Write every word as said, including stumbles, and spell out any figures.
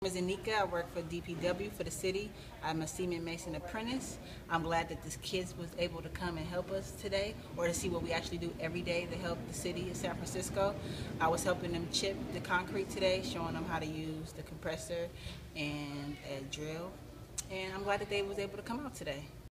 My name is Anika. I work for D P W for the city. I'm a Seaman Mason apprentice. I'm glad that this kids was able to come and help us today, or to see what we actually do every day to help the city of San Francisco. I was helping them chip the concrete today, showing them how to use the compressor and a drill. And I'm glad that they was able to come out today.